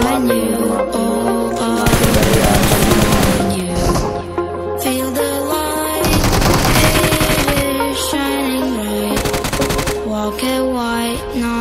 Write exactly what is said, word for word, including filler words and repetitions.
find you. Oh, I find you. Feel the light, it is shining bright. Walk it white, not